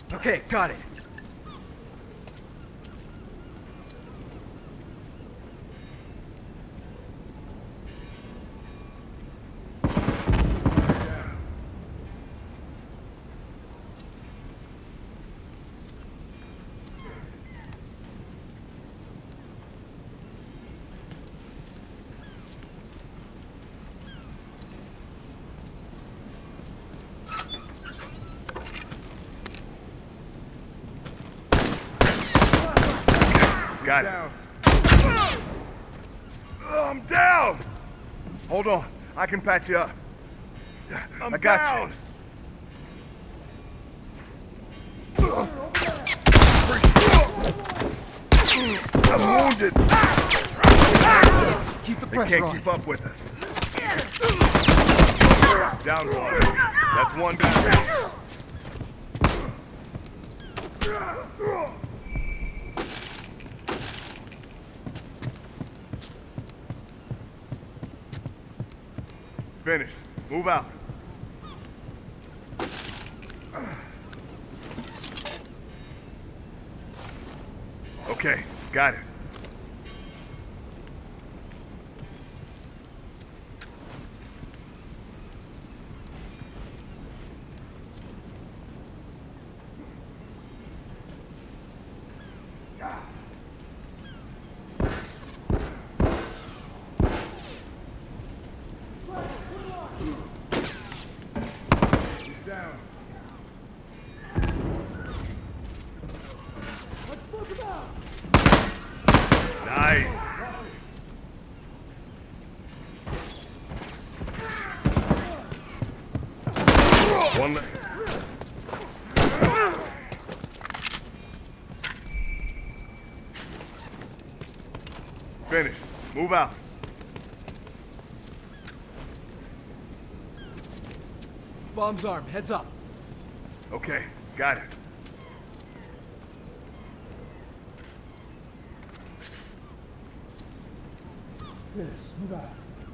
Okay, got it. Got it. I'm down! Hold on. I can patch you up. I got you. I'm wounded. Keep the They pressure can't on. keep up with us. Down one. That's one down. Finished. Move out. Okay, got it. Nice. One. Finish. Move out. Bomb's armed. Heads up. Okay, got it. Yes, move out.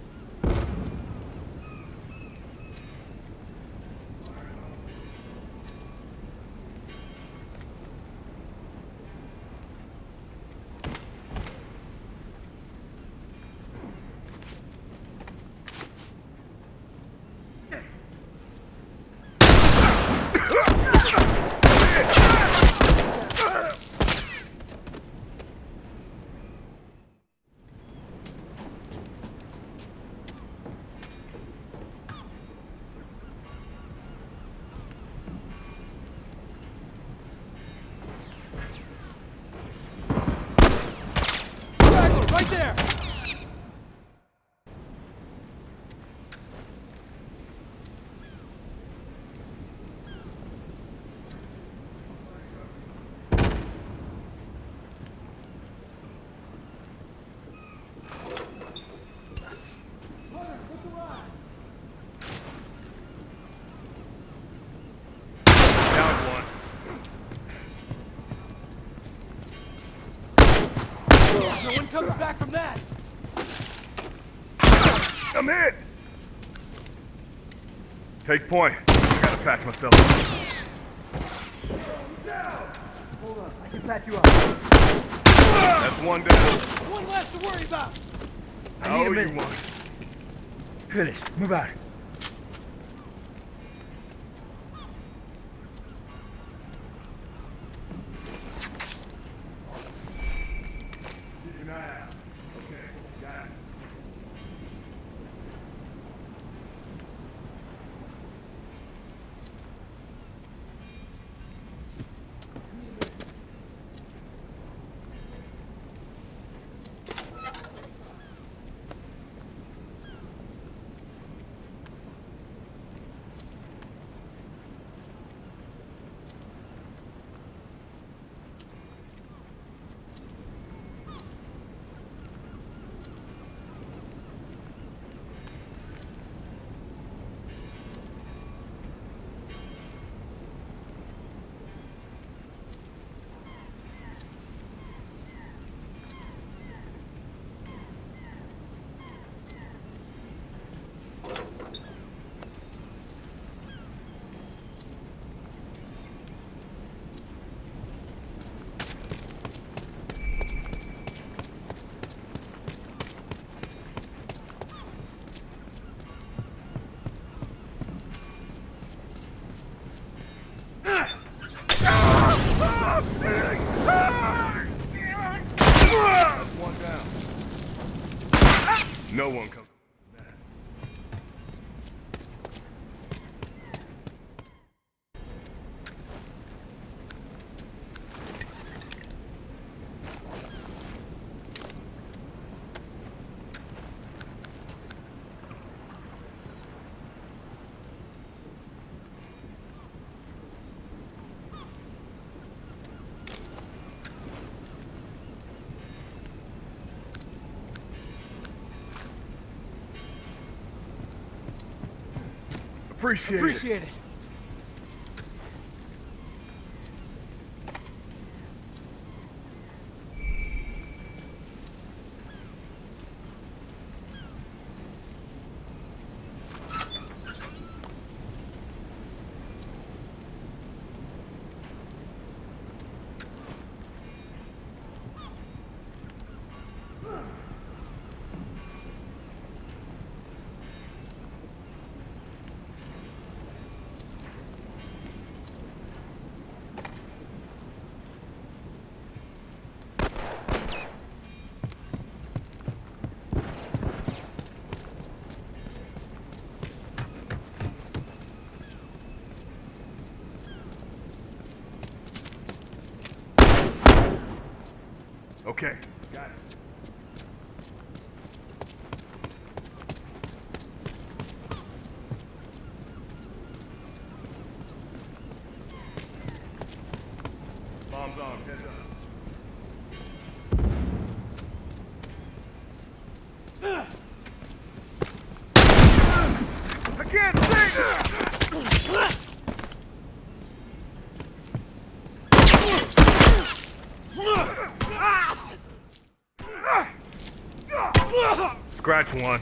Right there! Down one. No one comes back from that! I'm hit! Take point. I gotta patch myself up. Hold on, I can patch you up. That's one down. One less to worry about! I need a Oh, minute. you won. Finish. Move out. Keep an eye out. Okay, got it. One down. No one comes. Appreciate it. Okay, got it. Bombs on, heads up. I can't see! Scratch one.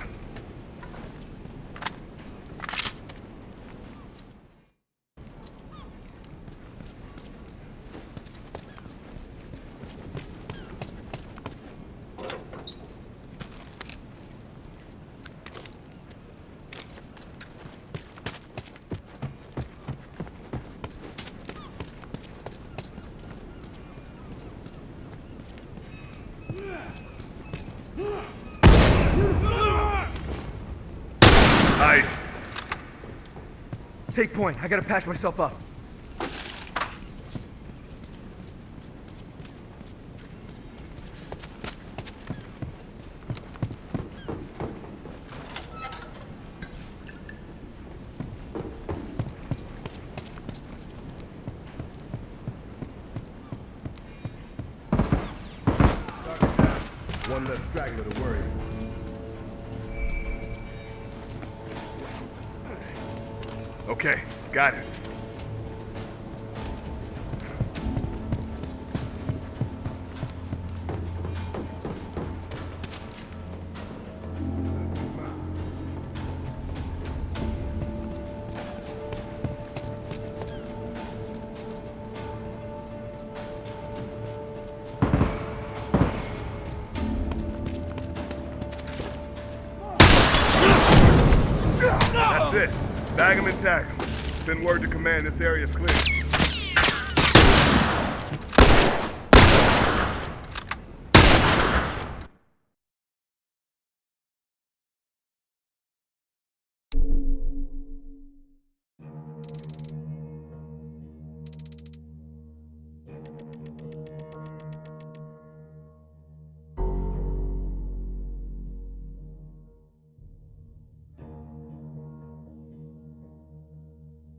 Nice. Take point. I gotta patch myself up. One less straggler to worry. Okay, got it. That's it. Bag him and tag him. Send word to command this area's clear.